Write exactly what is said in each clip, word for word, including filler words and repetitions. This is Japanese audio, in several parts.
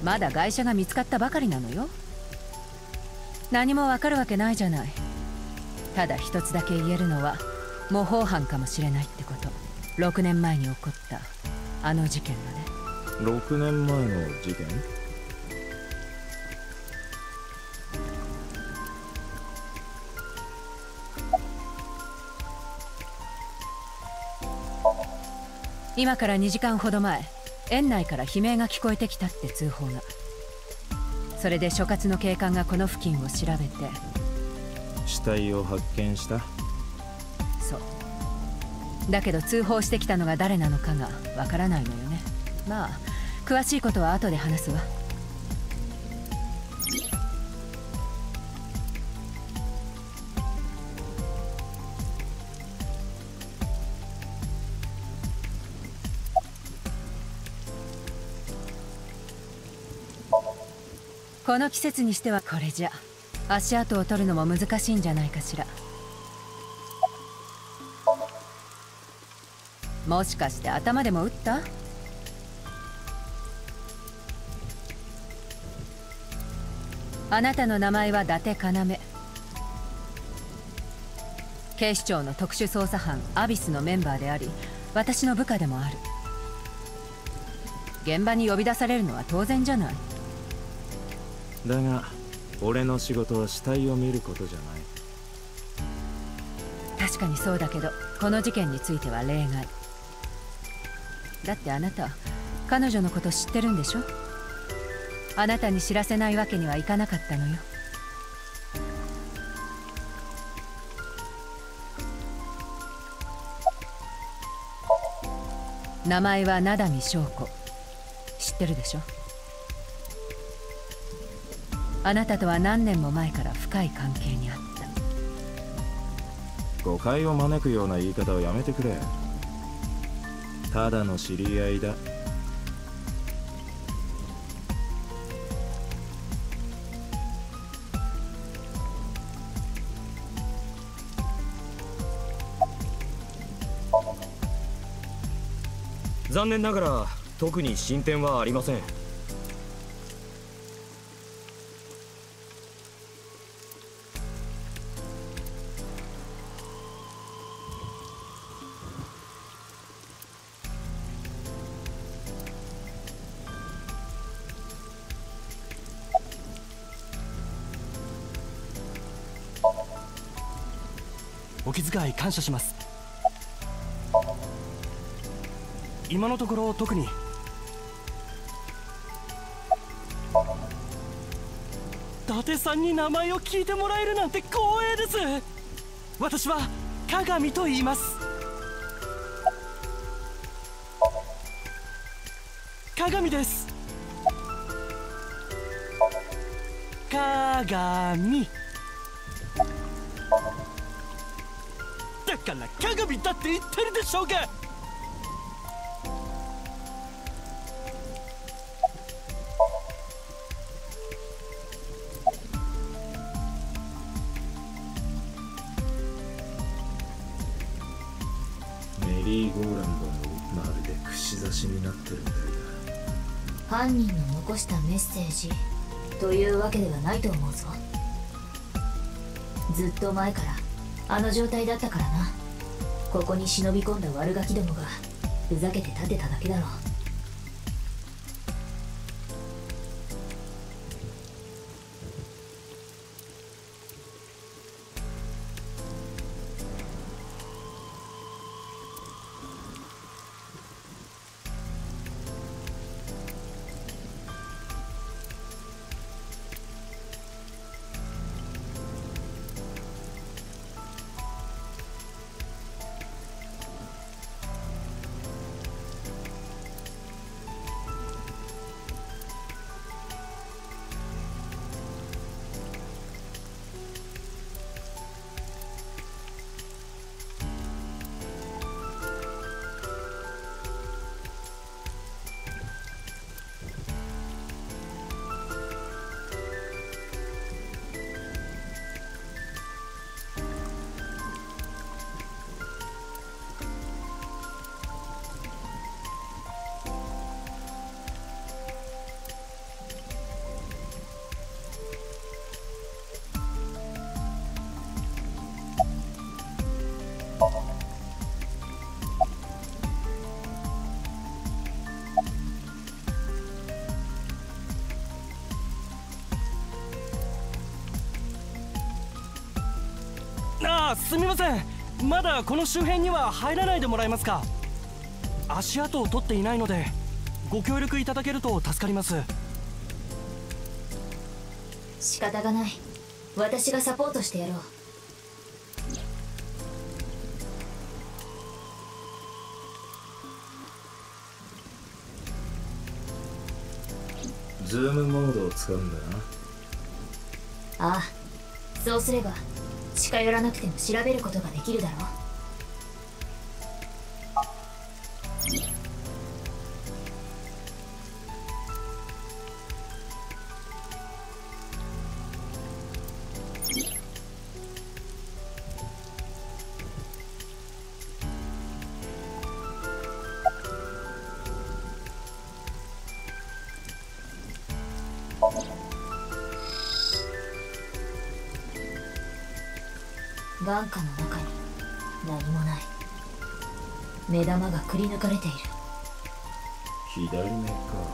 まだ外車が見つかったばかりなのよ。何もわかるわけないじゃない。ただ一つだけ言えるのは模倣犯かもしれないってこと。ろくねんまえに起こったあの事件はね。 ろくねんまえの事件？ 今からにじかんほど前、園内から悲鳴が聞こえてきたって通報が。それで所轄の警官がこの付近を調べて。 死体を発見した？ そうだけど通報してきたのが誰なのかがわからないのよね。まあ詳しいことは後で話すわ。この季節にしてはこれじゃ足跡を取るのも難しいんじゃないかしら。もしかして頭でも打った？あなたの名前は伊達要。警視庁の特殊捜査班アビスのメンバーであり、私の部下でもある。現場に呼び出されるのは当然じゃない。 だが俺の仕事は死体を見ることじゃない。 確かにそうだけど、この事件については例外だって。あなた彼女のこと知ってるんでしょ。あなたに知らせないわけにはいかなかったのよ。名前は名波翔子。知ってるでしょ。あなたとは何年も前から深い関係にあった。 誤解を招くような言い方をやめてくれ。ただの知り合いだ。 残念ながら特に進展はありません。 お気遣い感謝します。今のところ特に。伊達さんに名前を聞いてもらえるなんて光栄です。私は鏡と言います。鏡です。鏡だから鏡だって言ってるでしょうが。 メリーゴーランドもまるで串刺しになってるみたいだ。 犯人の残したメッセージというわけではないと思うぞ。ずっと前からあの状態だったからな。ここに忍び込んだ悪ガキどもがふざけて立てただけだろう。 ああ、すみません。まだこの周辺には入らないでもらえますか。足跡を取っていないのでご協力いただけると助かります。 仕方がない。私がサポートしてやろう。 ズームモードを使うんだな。 ああ、そうすれば近寄らなくても調べることができるだろう。眼下の中に何もない。目玉がくり抜かれている。 左目か。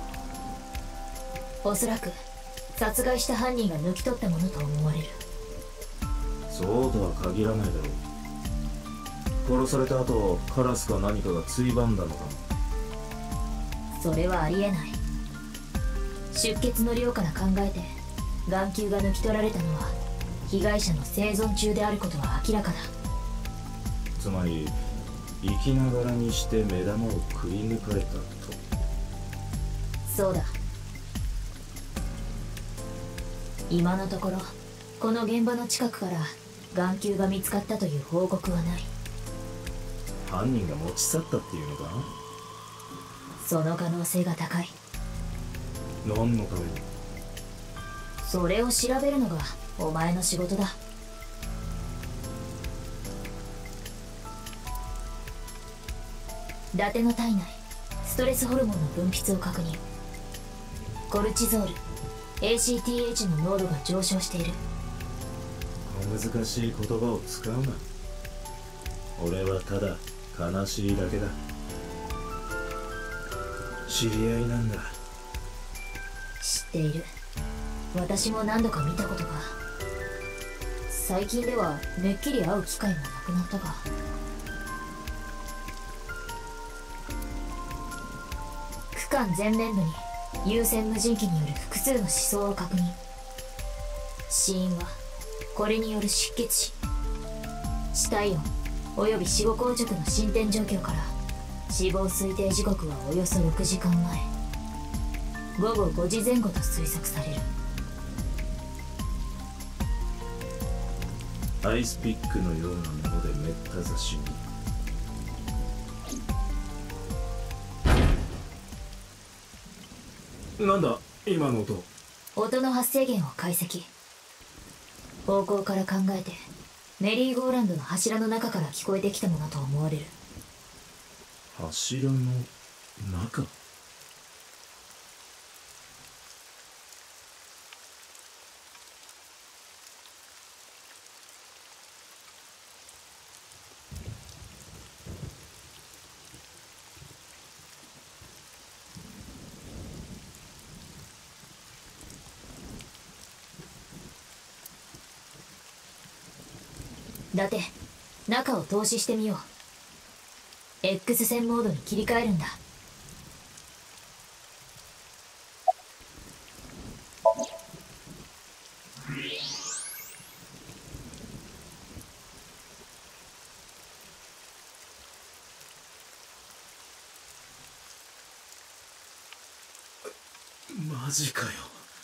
おそらく殺害した犯人が抜き取ったものと思われる。 そうとは限らないだろう。殺された後カラスか何かがついばんだのかも。 それはありえない。出血の量から考えて眼球が抜き取られたのは被害者の生存中であることは明らかだ。 つまり生きながらにして目玉をくり抜かれたと。 そうだ。今のところこの現場の近くから眼球が見つかったという報告はない。 犯人が持ち去ったっていうのか。 その可能性が高い。 何のために。 それを調べるのがお前の仕事だ。伊達の体内ストレスホルモンの分泌を確認。コルチゾール エーシーティーエイチ の濃度が上昇している。 小難しい言葉を使うな。俺はただ悲しいだけだ。知り合いなんだ。 知っている。私も何度か見たことが。最近ではめっきり会う機会もなくなったが。区間前面部に有線無人機による複数の思想を確認。死因はこれによる失血死。死体温および死後硬直の進展状況から死亡推定時刻はおよそろくじかんまえ、ごごごじぜん後と推測される。 アイスピックのようなものでめった刺しに。なんだ今の音。 音の発生源を解析。方向から考えてメリーゴーランドの柱の中から聞こえてきたものと思われる。 柱の中。 伊達、中を透視してみよう。 X 線モードに切り替えるんだ。 マジかよ。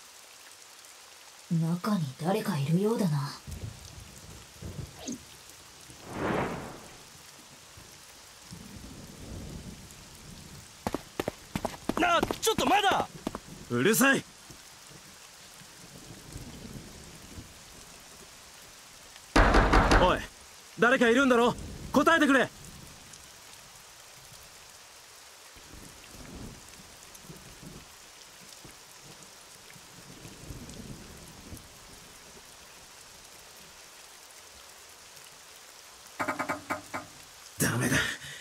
中に誰かいるようだな。 なあ、ちょっとまだ。 うるさい。おい、誰かいるんだろ。答えてくれ。 ダメだ。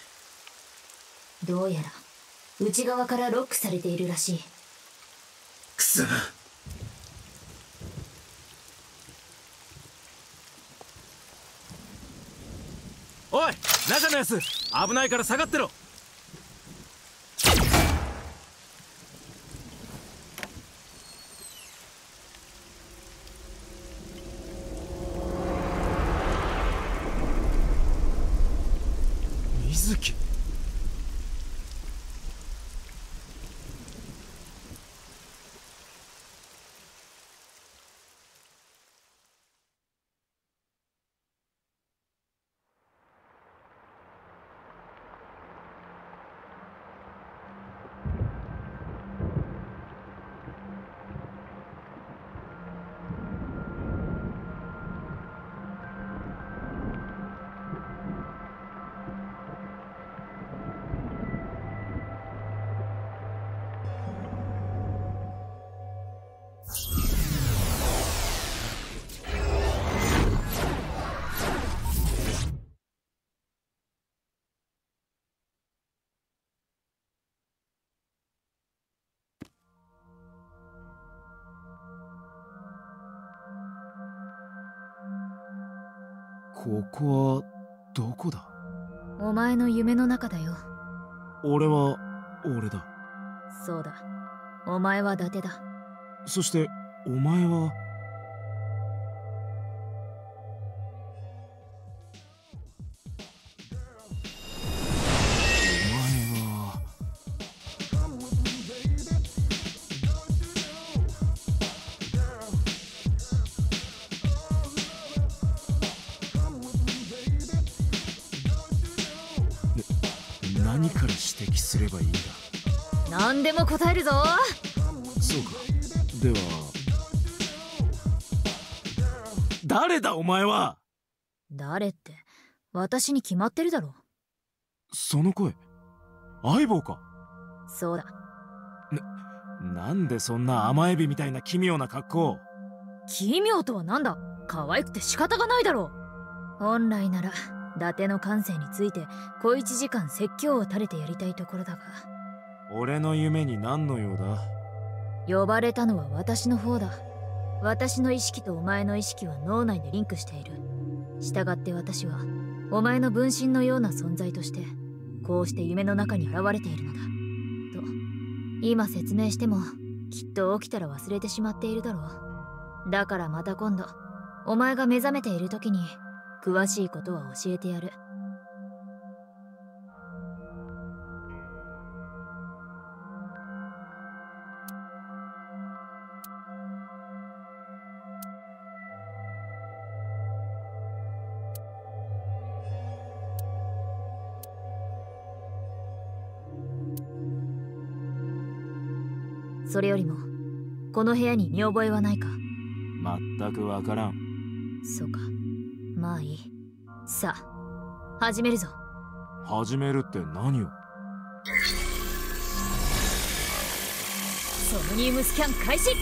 どうやら内側からロックされているらしい。 くそ。 おい中のやつ危ないから下がってろ。水木。ここはどこだ？ お前の夢の中だよ。 俺は俺だ。 そうだ、お前は伊達だ。 そしてお前は。何から指摘すればいいんだ？ 何でも答えるぞ。 そうか。では誰だお前は？ 誰って私に決まってるだろ。 その声相棒か？ そうだ。 な、なんでそんな甘エビみたいな奇妙な格好？ 奇妙とはなんだ。可愛くて仕方がないだろう。本来なら伊達の感性について小一時間説教を垂れてやりたいところだが。 俺の夢に何の用だ？ 呼ばれたのは私の方だ。私の意識とお前の意識は脳内でリンクしている。したがって私はお前の分身のような存在としてこうして夢の中に現れているのだと。今説明してもきっと起きたら忘れてしまっているだろう。だからまた今度お前が目覚めている時に詳しいことは教えてやる。それよりもこの部屋に見覚えはないか？ 全くわからん。 そうか、まあいい。さあ始めるぞ。 始めるって何を？ ソムニウムスキャン開始。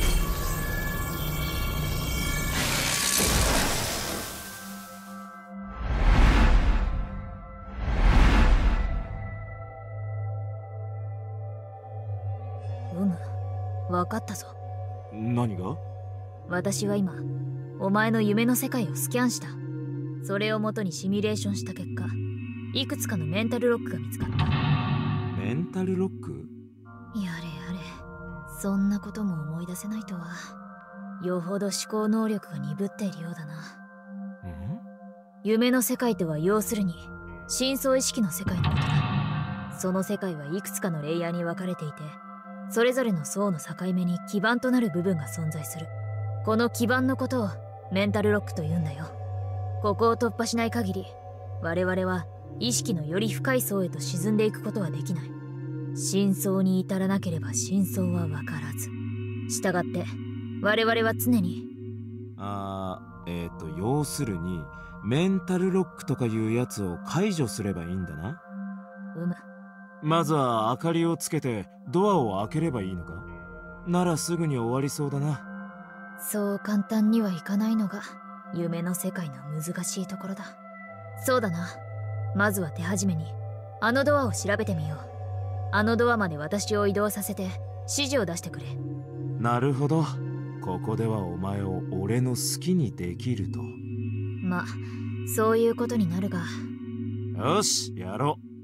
うむ、分かったぞ。 何が？ 私は今お前の夢の世界をスキャンした。それを元にシミュレーションした結果、いくつかのメンタルロックが見つかった。 メンタルロック？ やれやれ、そんなことも思い出せないとは。よほど思考能力が鈍っているようだな。 ん？ 夢の世界とは要するに深層意識の世界のことだ。その世界はいくつかのレイヤーに分かれていて、それぞれの層の境目に基盤となる部分が存在する。この基盤のことをメンタルロックと言うんだよ。ここを突破しない限り我々は意識のより深い層へと沈んでいくことはできない。真相に至らなければ真相は分からず。したがって我々は常にあーえっ、ー、と要するにメンタルロックとかいうやつを解除すればいいんだな。 うむ。 まずは明かりをつけてドアを開ければいいのか？ならすぐに終わりそうだな。 そう簡単にはいかないのが夢の世界の難しいところだ。そうだな、まずは手始めにあのドアを調べてみよう。あのドアまで私を移動させて指示を出してくれ。 なるほど。ここではお前を俺の好きにできると。 まあそういうことになるが、 よし、やろう。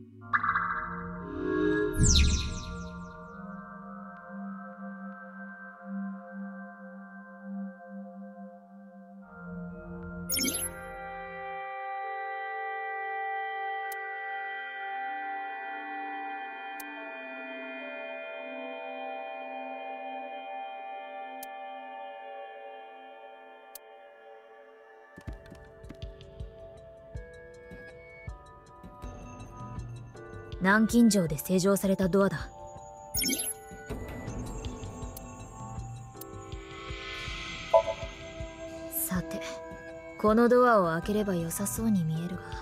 南京錠で施錠されたドアだ。さて、このドアを開ければ良さそうに見えるが。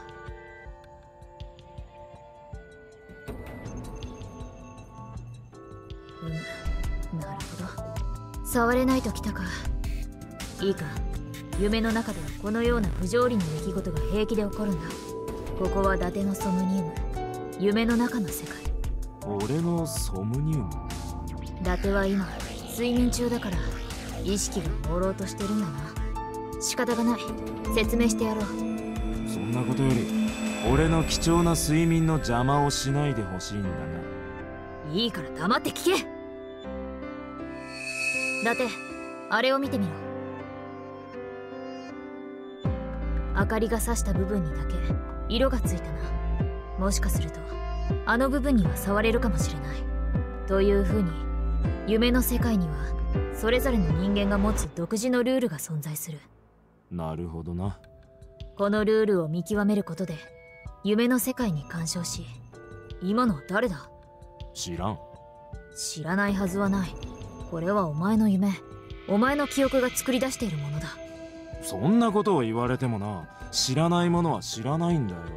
うん、なるほど。触れないときたか。いいか、夢の中ではこのような不条理な出来事が平気で起こるんだ。ここは伊達のソムニウム、夢の中の世界。 俺のソムニウム？ 伊達は今睡眠中だから意識が朦朧としてるんだな。仕方がない、説明してやろう。 そんなことより俺の貴重な睡眠の邪魔をしないでほしいんだな。 いいから黙って聞け。伊達、あれを見てみろ。明かりが差した部分にだけ色がついたな。もしかするとあの部分には触れるかもしれない。というふうに夢の世界にはそれぞれの人間が持つ独自のルールが存在する。 なるほどな。 このルールを見極めることで夢の世界に干渉し、今のは誰だ？ 知らん。 知らないはずはない。これはお前の夢、お前の記憶が作り出しているものだ。 そんなことを言われてもな、知らないものは知らないんだよ。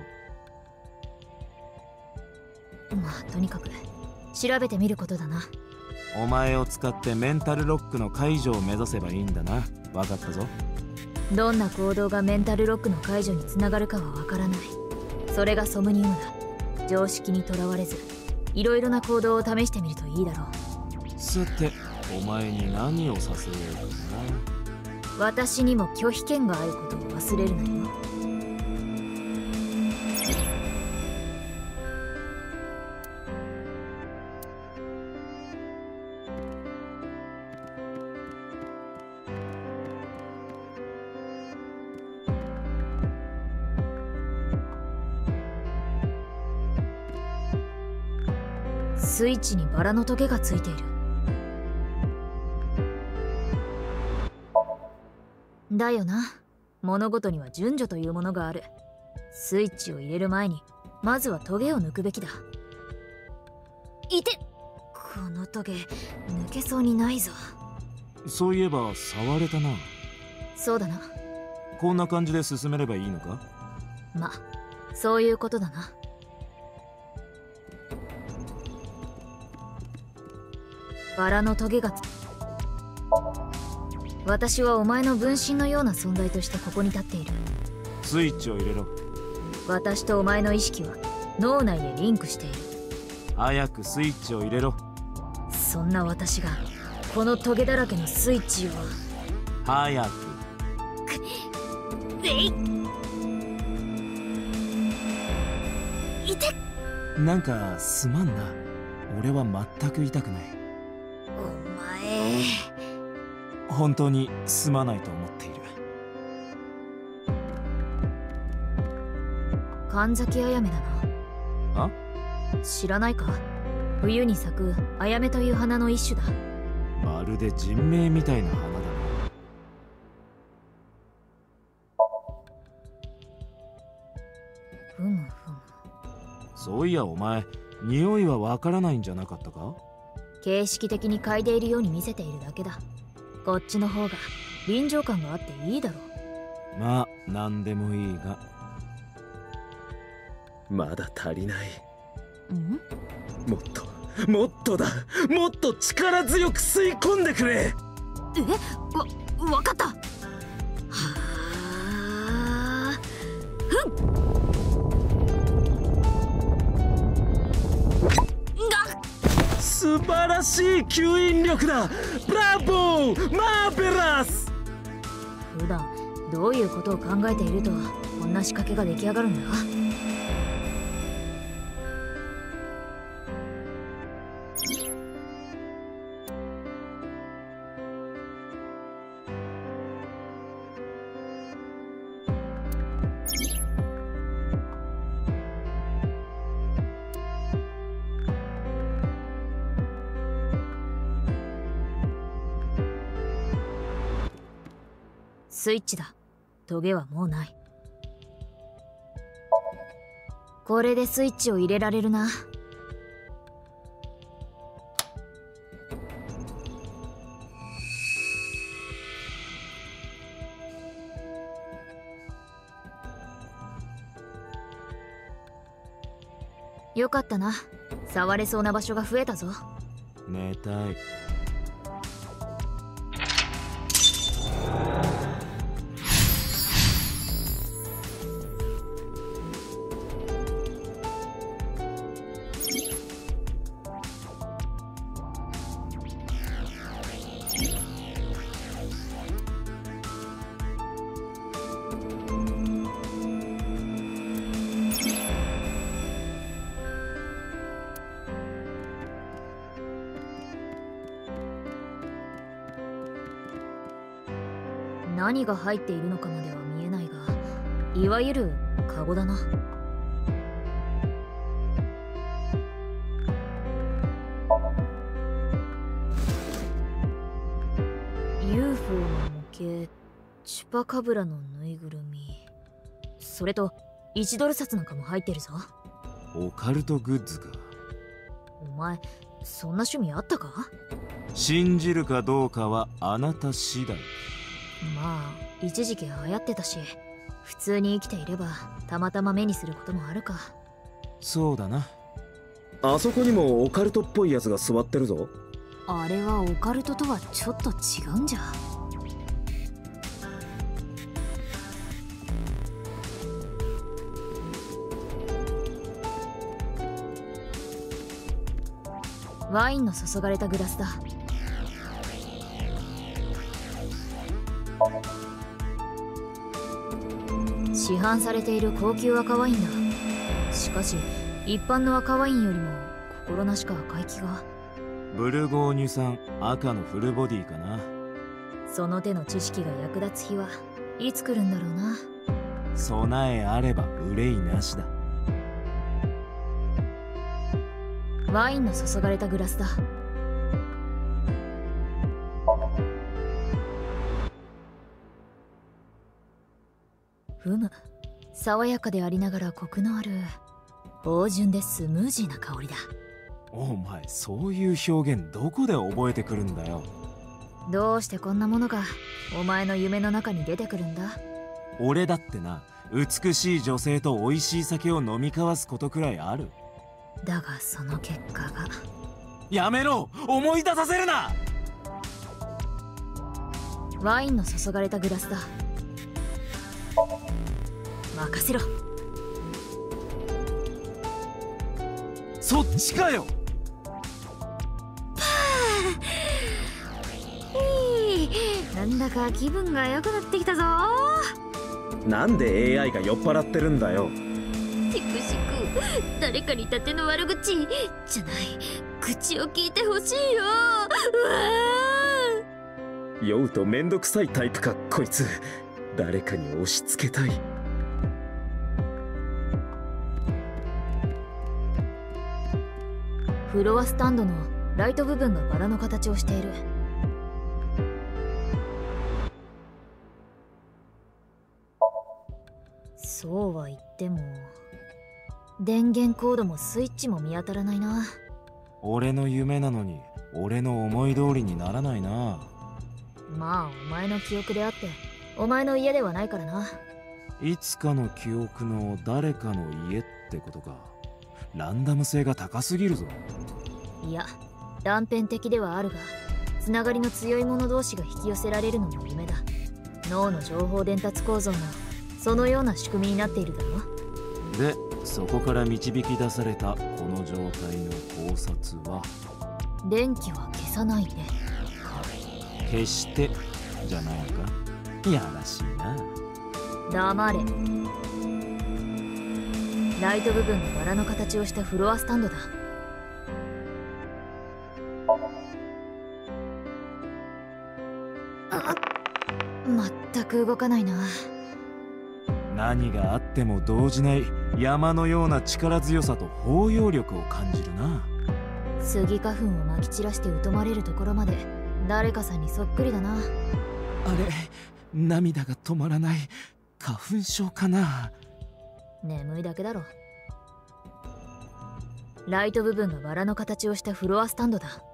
まあとにかく調べてみることだな。 お前を使ってメンタルロックの解除を目指せばいいんだな。分かったぞ。 どんな行動がメンタルロックの解除につながるかはわからない。それがソムニウムだ。常識にとらわれずいろいろな行動を試してみるといいだろう。 さて、お前に何をさせようかな。 私にも拒否権があることを忘れるなよ。スイッチにバラのトゲがついている。だよな。物事には順序というものがある。スイッチを入れる前にまずはトゲを抜くべきだ。いて、このトゲ抜けそうにないぞ。 そういえば触れたな。 そうだな。 こんな感じで進めればいいのか？ ま、そういうことだな。バラのトゲがつ私はお前の分身のような存在としてここに立っている。 スイッチを入れろ。 私とお前の意識は脳内でリンクしている。 早くスイッチを入れろ。 そんな私がこのトゲだらけのスイッチを。 早く。 えいいて。 なんかすまんな。俺は全く痛くない。 お前、 本当にすまないと思っている。 神崎あやめだな。 あ？ 知らないか？冬に咲くあやめという花の一種だ。 まるで人名みたいな花だな。 ふむふむ。 そういやお前、匂いはわからないんじゃなかったか？ 形式的に嗅いでいるように見せているだけだ。こっちの方が臨場感があっていいだろう。 まあ何でもいいが。 まだ足りない。 ん？ もっともっとだ。もっと力強く吸い込んでくれ。 え？わ、わかった。はあ。ふん。 素晴らしい吸引力だ。ブラボー、マーベラス。 普段どういうことを考えているとこんな仕掛けが出来上がるんだ。 スイッチだ。トゲはもうない。これでスイッチを入れられるな。よかったな。触れそうな場所が増えたぞ。 寝たい。 何が入っているのかまでは見えないが、いわゆるカゴだな。ユーフォー の模型、チュパカブラのぬいぐるみ、それといちドル札なんかも入ってるぞ。 オカルトグッズか。 お前そんな趣味あったか？ 信じるかどうかはあなた次第。 まあ一時期流行ってたし、普通に生きていればたまたま目にすることもあるか。 そうだな。 あそこにもオカルトっぽいやつが座ってるぞ。 あれはオカルトとはちょっと違うんじゃ。ワインの注がれたグラスだ。市販されている高級赤ワインだ。しかし一般の赤ワインよりも心なしか赤い気が。 ブルゴーニュ産赤のフルボディかな。 その手の知識が役立つ日はいつ来るんだろうな。 備えあれば憂いなしだ。 ワインの注がれたグラスだ。ふむ、爽やかでありながらコクのある芳醇でスムージーな香りだ。 お前そういう表現どこで覚えてくるんだよ。 どうしてこんなものがお前の夢の中に出てくるんだ？ 俺だってな、美しい女性と美味しい酒を飲み交わすことくらいある。 だがその結果が。 やめろ、思い出させるな。 ワインの注がれたグラスだ。任せろ。 そっちかよ。 なんだか気分が良くなってきたぞ。 なんで エーアイ が酔っ払ってるんだよ。 テクシク、誰かに立ての悪口じゃない、口を聞いてほしいよ。うわ酔うとめんどくさいタイプかこいつ。誰かに押し付けたい。 フロアスタンドのライト部分がバラの形をしている。そうは言っても電源コードもスイッチも見当たらないな。 俺の夢なのに俺の思い通りにならないな。 まあお前の記憶であってお前の家ではないからな。 いつかの記憶の誰かの家ってことか。ランダム性が高すぎるぞ。 いや断片的ではあるが、つながりの強い者同士が引き寄せられるのも夢だ。脳の情報伝達構造もそのような仕組みになっているだろう。 でそこから導き出されたこの状態の考察は、 電気は消さないで。 決してじゃないのか。やらしいな。 黙れ。ライト部分がバラの形をしたフロアスタンドだ。全く動かないな。 何があっても動じない山のような力強さと包容力を感じるな。 スギ花粉をまき散らして疎まれるところまで誰かさんにそっくりだな。 あれ、 涙が止まらない。花粉症かな。 眠いだけだろ。ライト部分がバラの形をしたフロアスタンドだ。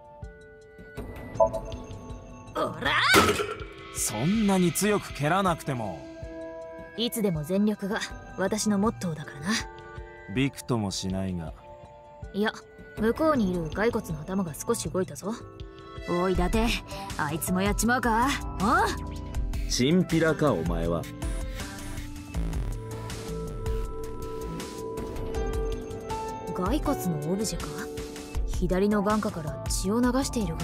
おら！ そんなに強く蹴らなくても。 いつでも全力が私のモットーだからな。 びくともしないが。 いや、向こうにいる骸骨の頭が少し動いたぞ。おい伊達、あいつもやっちまうか。ああ、 チンピラかお前は。 骸骨のオブジェか。左の眼下から血を流しているが。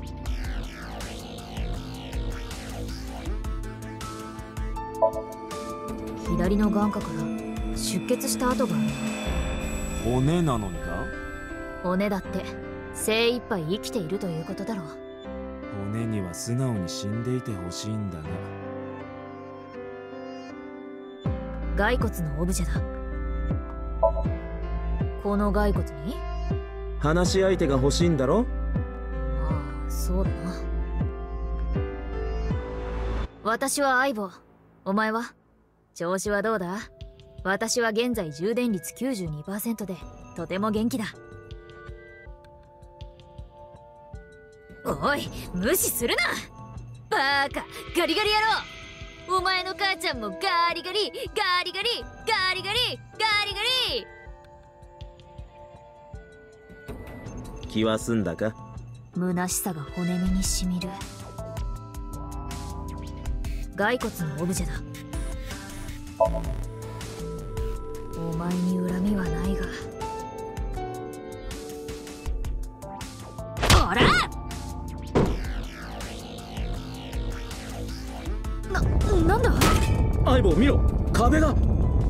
左の眼下から出血した跡がある。 骨なのにか。 骨だって精一杯生きているということだろう。 骨には素直に死んでいてほしいんだが。 骸骨のオブジェだ。この骸骨に話し相手が欲しいんだろ。 まあそうだな。私は相棒。お前は調子はどうだ。私は現在充電率 きゅうじゅうにパーセント でとても元気だ。おい、無視するなバーカガリガリ野郎。お前の母ちゃんもガリガリガリガリガリガリガリガリ。 気は済んだか。 虚しさが骨身にしみる。骸骨のオブジェだ。お前に恨みはないが。ほら！な、なんだ？ 相棒見ろ、壁が。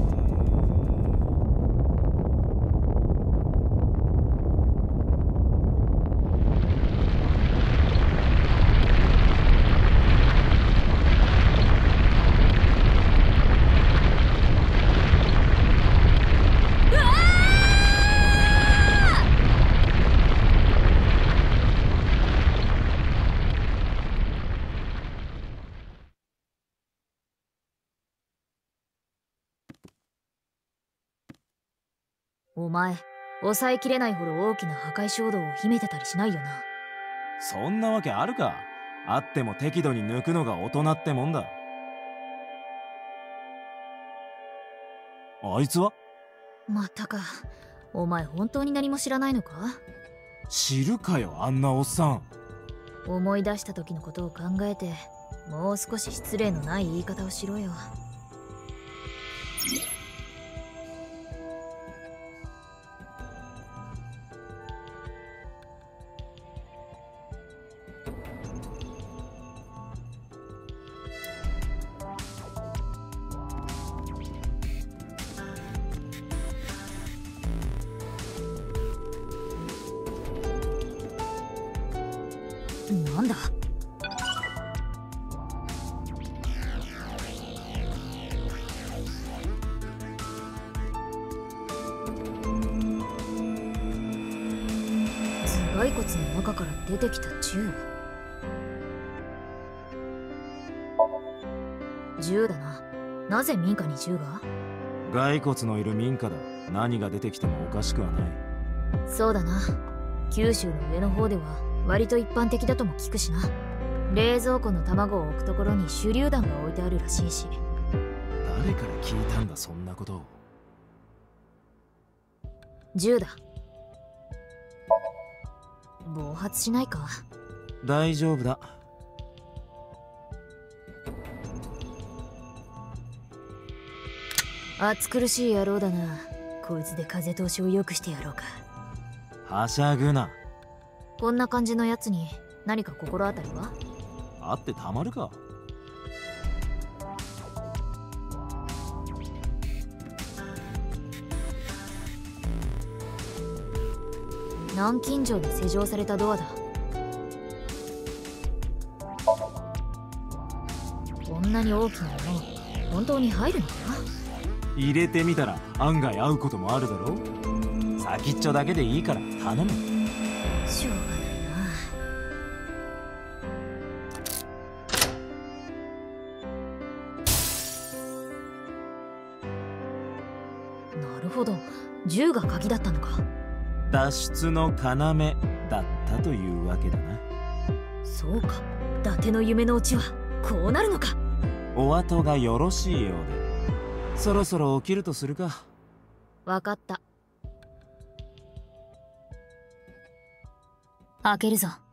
お前、抑えきれないほど大きな破壊衝動を秘めてたりしないよな。 そんなわけあるか。あっても適度に抜くのが大人ってもんだ。あいつは？ またか。お前本当に何も知らないのか？ 知るかよ、あんなおっさん。 思い出した時のことを考えて、もう少し失礼のない言い方をしろよ。なんだ？頭蓋骨の中から出てきた銃。銃だな。なぜ民家に銃が？ 骸骨のいる民家だ。何が出てきてもおかしくはない。 そうだな。九州の上の方では割と一般的だとも聞くしな。冷蔵庫の卵を置くところに手榴弾が置いてあるらしいし。 誰から聞いたんだそんなことを。 銃だ。暴発しないか？ 大丈夫だ。 暑苦しい野郎だな。こいつで風通しを良くしてやろうか。 はしゃぐな。 こんな感じのやつに何か心当たりは？ あってたまるか。 南京錠で施錠されたドアだ。こんなに大きなもの本当に入るのかな？ 入れてみたら案外合うこともあるだろ。先っちょだけでいいから頼む。 しょうがないな。 ど、銃が鍵だったのか。 脱出の要だったというわけだな。 そうか、伊達の夢のうちはこうなるのか。 お後がよろしいようで、そろそろ起きるとするか。 わかった。開けるぞ。